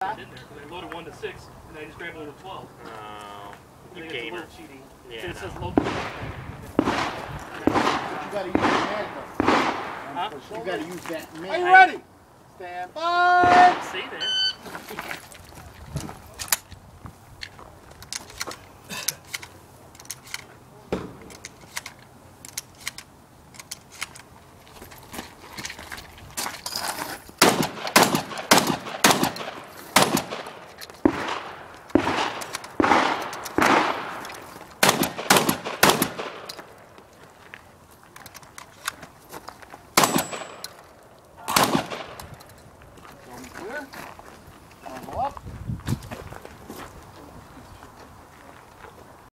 in there, so they loaded 1 to 6, and they just grabbed loaded 12. Oh, you gamer. It's a little cheating. Yeah. It says local. But you gotta use that mag though. Huh? You gotta use that mag. Are you ready? Stand by.